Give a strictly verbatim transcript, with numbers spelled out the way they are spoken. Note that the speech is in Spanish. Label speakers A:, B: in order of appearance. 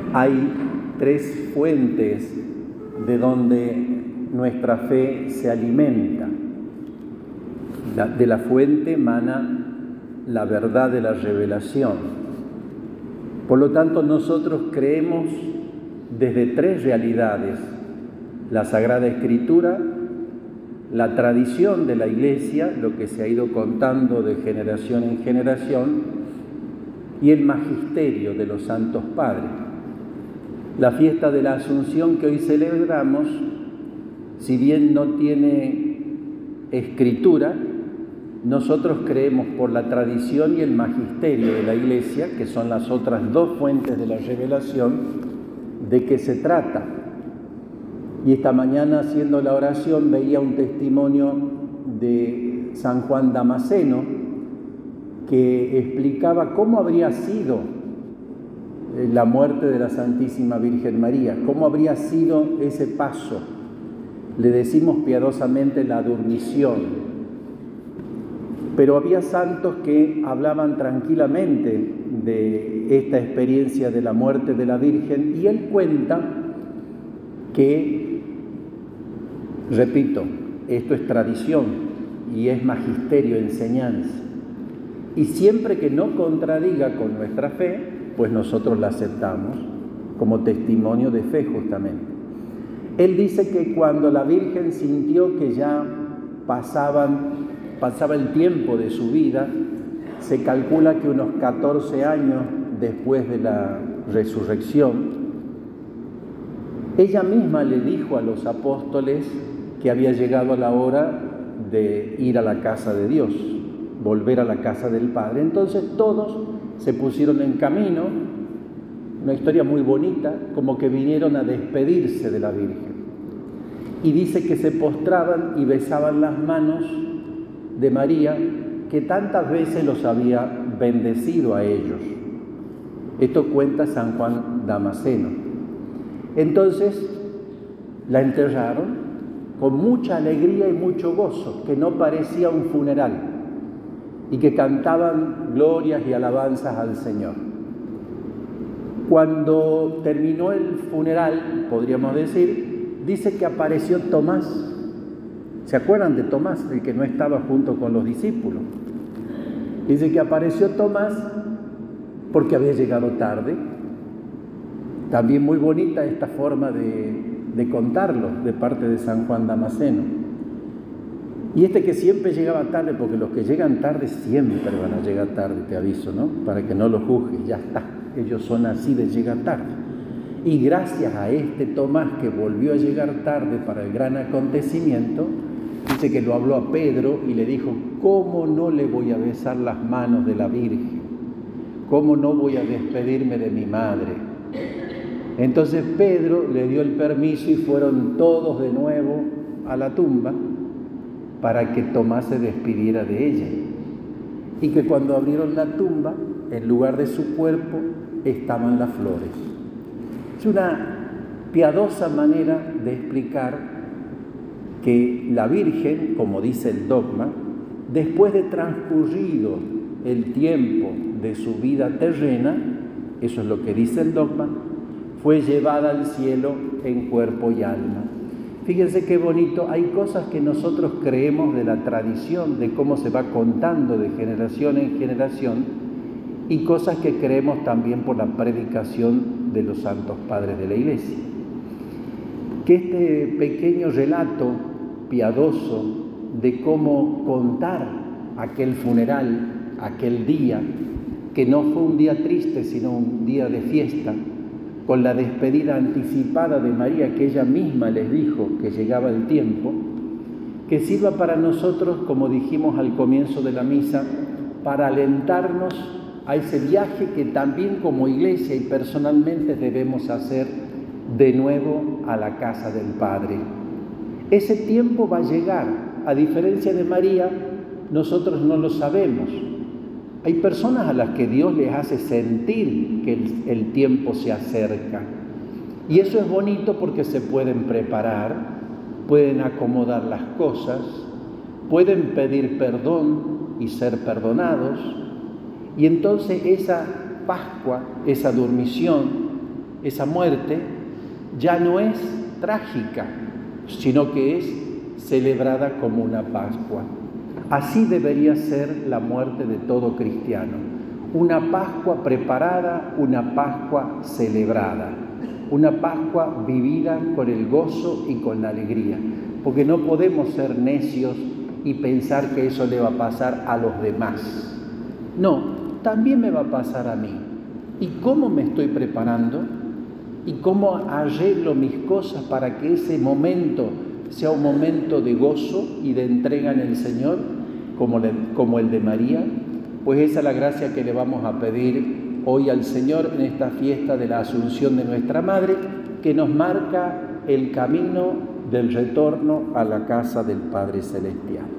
A: Hay tres fuentes de donde nuestra fe se alimenta. La, de la fuente emana la verdad de la revelación. Por lo tanto, nosotros creemos desde tres realidades: la Sagrada Escritura, la tradición de la Iglesia, lo que se ha ido contando de generación en generación, y el magisterio de los santos padres. La fiesta de la Asunción que hoy celebramos, si bien no tiene escritura, nosotros creemos por la tradición y el magisterio de la Iglesia, que son las otras dos fuentes de la revelación, de qué se trata. Y esta mañana, haciendo la oración, veía un testimonio de San Juan Damasceno que explicaba cómo habría sido la muerte de la Santísima Virgen María, cómo habría sido ese paso. Le decimos piadosamente la dormición. Pero había santos que hablaban tranquilamente de esta experiencia de la muerte de la Virgen, y él cuenta que, repito, esto es tradición y es magisterio, enseñanza. Y siempre que no contradiga con nuestra fe, pues nosotros la aceptamos como testimonio de fe justamente. Él dice que cuando la Virgen sintió que ya pasaban, pasaba el tiempo de su vida, se calcula que unos catorce años después de la resurrección, ella misma le dijo a los apóstoles que había llegado la hora de ir a la casa de Dios, volver a la casa del Padre. Entonces todos se pusieron en camino, una historia muy bonita, como que vinieron a despedirse de la Virgen. Y dice que se postraban y besaban las manos de María, que tantas veces los había bendecido a ellos. Esto cuenta San Juan Damasceno. Entonces la enterraron con mucha alegría y mucho gozo, que no parecía un funeral, y que cantaban glorias y alabanzas al Señor. Cuando terminó el funeral, podríamos decir, dice que apareció Tomás. ¿Se acuerdan de Tomás, el que no estaba junto con los discípulos? Dice que apareció Tomás porque había llegado tarde. También muy bonita esta forma de, de contarlo de parte de San Juan Damasceno. Y este que siempre llegaba tarde, porque los que llegan tarde siempre van a llegar tarde, te aviso, ¿no? Para que no lo juzgues, ya está. Ellos son así de llegar tarde. Y gracias a este Tomás que volvió a llegar tarde para el gran acontecimiento, dice que lo habló a Pedro y le dijo: ¿cómo no le voy a besar las manos de la Virgen? ¿Cómo no voy a despedirme de mi madre? Entonces Pedro le dio el permiso y fueron todos de nuevo a la tumba para que Tomás se despidiera de ella. Y que cuando abrieron la tumba, en lugar de su cuerpo, estaban las flores. Es una piadosa manera de explicar que la Virgen, como dice el dogma, después de transcurrido el tiempo de su vida terrena, eso es lo que dice el dogma, fue llevada al cielo en cuerpo y alma. Fíjense qué bonito, hay cosas que nosotros creemos de la tradición, de cómo se va contando de generación en generación, y cosas que creemos también por la predicación de los santos padres de la Iglesia. Que este pequeño relato piadoso de cómo contar aquel funeral, aquel día, que no fue un día triste, sino un día de fiesta, con la despedida anticipada de María, que ella misma les dijo que llegaba el tiempo, que sirva para nosotros, como dijimos al comienzo de la misa, para alentarnos a ese viaje que también como Iglesia y personalmente debemos hacer de nuevo a la casa del Padre. Ese tiempo va a llegar. A diferencia de María, nosotros no lo sabemos. Hay personas a las que Dios les hace sentir que el, el tiempo se acerca. Y eso es bonito porque se pueden preparar, pueden acomodar las cosas, pueden pedir perdón y ser perdonados. Y entonces esa Pascua, esa dormición, esa muerte ya no es trágica, sino que es celebrada como una Pascua. Así debería ser la muerte de todo cristiano. Una Pascua preparada, una Pascua celebrada, una Pascua vivida con el gozo y con la alegría, porque no podemos ser necios y pensar que eso le va a pasar a los demás. No, también me va a pasar a mí. ¿Y cómo me estoy preparando? ¿Y cómo arreglo mis cosas para que ese momento sea un momento de gozo y de entrega en el Señor, como, le, como el de María? Pues esa es la gracia que le vamos a pedir hoy al Señor en esta fiesta de la Asunción de nuestra Madre, que nos marca el camino del retorno a la casa del Padre Celestial.